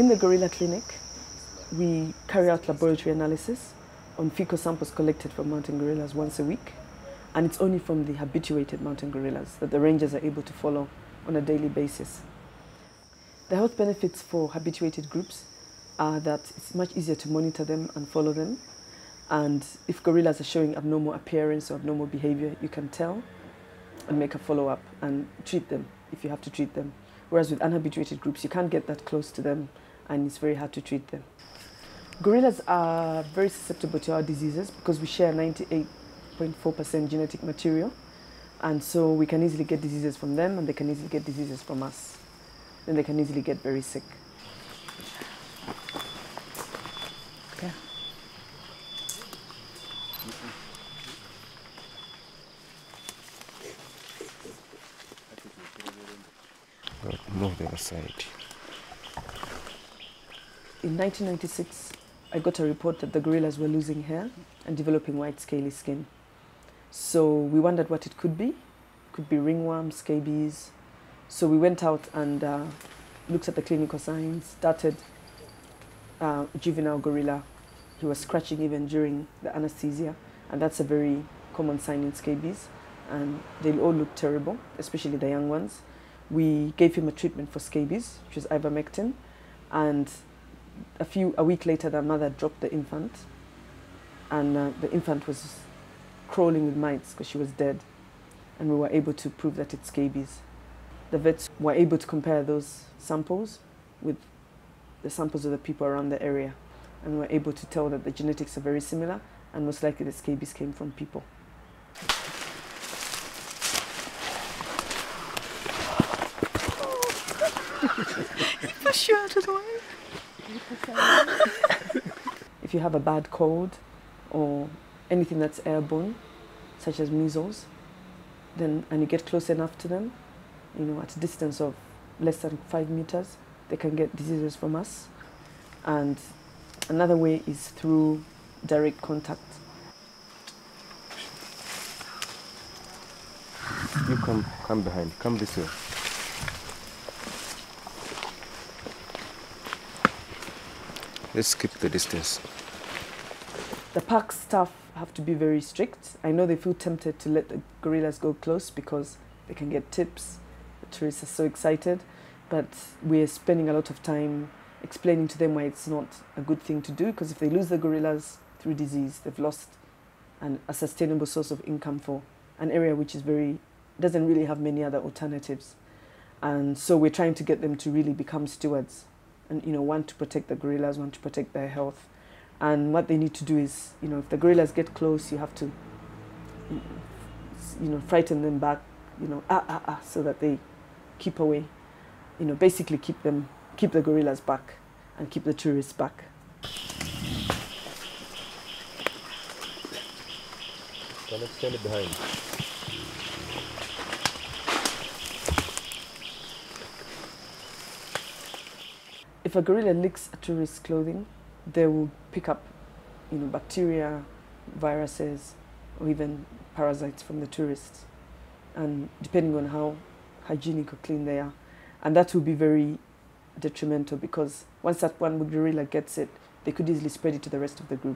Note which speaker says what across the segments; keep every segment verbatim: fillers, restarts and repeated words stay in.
Speaker 1: In the gorilla clinic, we carry out laboratory analysis on fecal samples collected from mountain gorillas once a week, and it's only from the habituated mountain gorillas that the rangers are able to follow on a daily basis. The health benefits for habituated groups are that it's much easier to monitor them and follow them, and if gorillas are showing abnormal appearance or abnormal behavior, you can tell and make a follow-up and treat them if you have to treat them. Whereas with unhabituated groups, you can't get that close to them and it's very hard to treat them. Gorillas are very susceptible to our diseases because we share ninety-eight point four percent genetic material, and so we can easily get diseases from them and they can easily get diseases from us. Then they can easily get very sick. Okay.
Speaker 2: Move the other side.
Speaker 1: In nineteen ninety-six, I got a report that the gorillas were losing hair and developing white scaly skin. So we wondered what it could be. It could be ringworm, scabies. So we went out and uh, looked at the clinical signs, started uh, a juvenile gorilla. He was scratching even during the anesthesia, and that's a very common sign in scabies. And they all look terrible, especially the young ones. We gave him a treatment for scabies, which was ivermectin, and a few a week later, the mother dropped the infant, and uh, the infant was crawling with mites because she was dead, and we were able to prove that it's scabies. The vets were able to compare those samples with the samples of the people around the area, and were able to tell that the genetics are very similar, and most likely the scabies came from people.
Speaker 3: Push you out of the way.
Speaker 1: If you have a bad cold or anything that's airborne, such as measles, then and you get close enough to them, you know, at a distance of less than five meters, they can get diseases from us. And another way is through direct contact.
Speaker 2: You come, come behind, come this way. Let's keep the distance.
Speaker 1: The park staff have to be very strict. I know they feel tempted to let the gorillas go close because they can get tips. The tourists are so excited, but we're spending a lot of time explaining to them why it's not a good thing to do, because if they lose the gorillas through disease, they've lost an, a sustainable source of income for an area which is very, doesn't really have many other alternatives. And so we're trying to get them to really become stewards. And, you know, want to protect the gorillas, want to protect their health. And what they need to do is, you know, if the gorillas get close, you have to, you know, frighten them back, you know, ah, ah, ah, so that they keep away. You know, basically keep them, keep the gorillas back and keep the tourists back.
Speaker 2: Let's stand it behind.
Speaker 1: If a gorilla licks a tourist's clothing, they will pick up, you know, bacteria, viruses, or even parasites from the tourists, and depending on how hygienic or clean they are. And that will be very detrimental because once that one gorilla gets it, they could easily spread it to the rest of the group.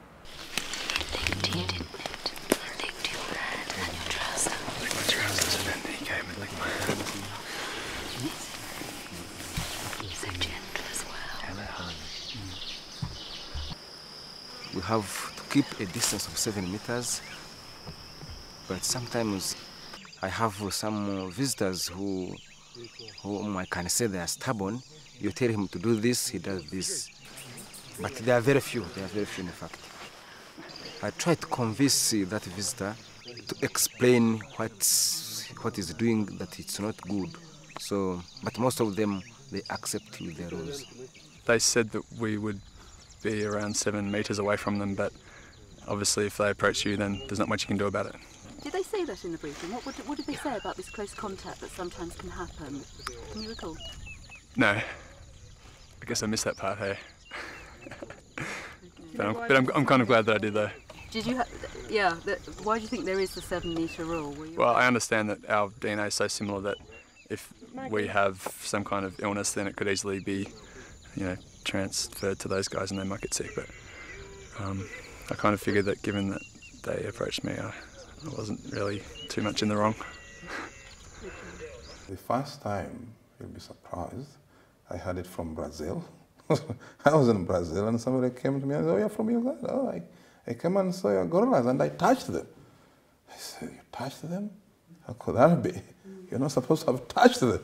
Speaker 2: We have to keep a distance of seven meters, but sometimes I have some visitors who, whom I can say they are stubborn. You tell him to do this, he does this. But there are very few, there are very few in fact. I try to convince that visitor to explain what, what is doing, that it's not good. So, but most of them, they accept with their rules.
Speaker 4: They said that we would be around seven metres away from them, but obviously if they approach you, then there's not much you can do about it.
Speaker 3: Did they say that in the briefing? What, what, what did they say about this close contact that sometimes can happen? Can you recall?
Speaker 4: No. I guess I missed that part, hey? But, I'm, but I'm, I'm kind of glad that I did though.
Speaker 3: Did you, ha yeah, the, why do you think there is the seven metre rule?
Speaker 4: Well, I understand that our D N A is so similar that if we have some kind of illness, then it could easily be you know, transferred to those guys and they might get sick. But um, I kind of figured that given that they approached me, I, I wasn't really too much in the wrong.
Speaker 5: The first time, you'll be surprised, I heard it from Brazil. I was in Brazil and somebody came to me and said, oh, you're from Uganda? Oh, I, I came and saw your gorillas and I touched them. I said, you touched them? How could that be? You're not supposed to have touched them.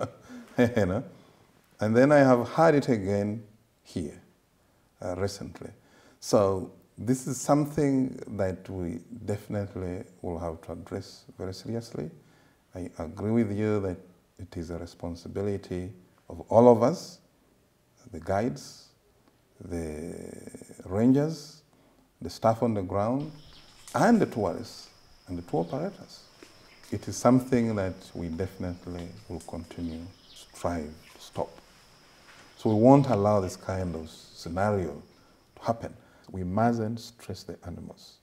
Speaker 5: You know? And then I have heard it again here, uh, recently. So this is something that we definitely will have to address very seriously. I agree with you that it is a responsibility of all of us, the guides, the rangers, the staff on the ground, and the tourists, and the tour operators. It is something that we definitely will continue to strive to stop. So we won't allow this kind of scenario to happen. We mustn't stress the animals.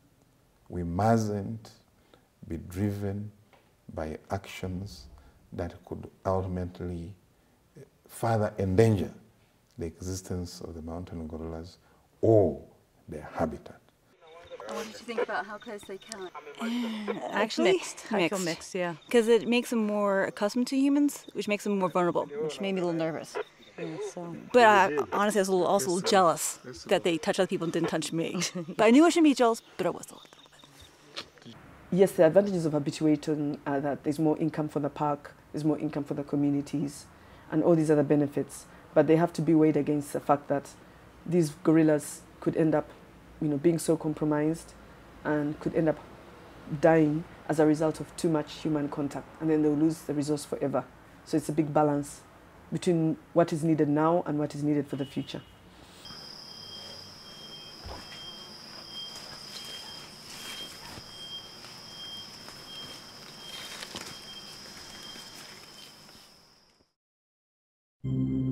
Speaker 5: We mustn't be driven by actions that could ultimately further endanger the existence of the mountain gorillas or their habitat.
Speaker 3: What did you think about how close they come?
Speaker 6: Actually,
Speaker 7: mixed. I feel mixed, yeah.
Speaker 6: Because it makes them more accustomed to humans, which makes them more vulnerable.
Speaker 7: Which made me a little nervous. Yeah, so.
Speaker 6: But uh, honestly, I was a little, also a little jealous that they touched other people and didn't touch me. But I knew I shouldn't be jealous, but I was a little bit.
Speaker 1: Yes, the advantages of habituating are that there's more income for the park, there's more income for the communities, and all these other benefits. But they have to be weighed against the fact that these gorillas could end up, you know, being so compromised and could end up dying as a result of too much human contact, and then they'll lose the resource forever. So it's a big balance between what is needed now and what is needed for the future.
Speaker 8: Mm-hmm.